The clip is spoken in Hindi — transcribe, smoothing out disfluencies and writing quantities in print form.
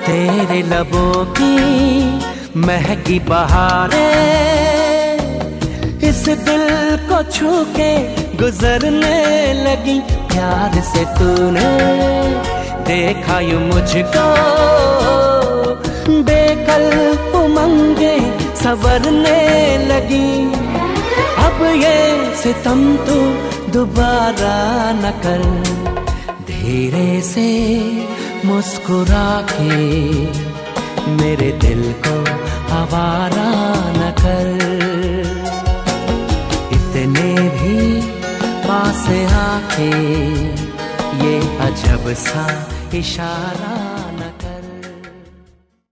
तेरे लबों की महकी बहारें इस दिल को छू के गुजरने लगी। प्यार से तूने देखा यूं मुझको, बेकल उमंगे संवरने लगी। अब ये सितम तू दोबारा न कर, धीरे से मुस्कुरा के मेरे दिल को आवारा न कर। इतने भी पास आके ये अजब सा इशारा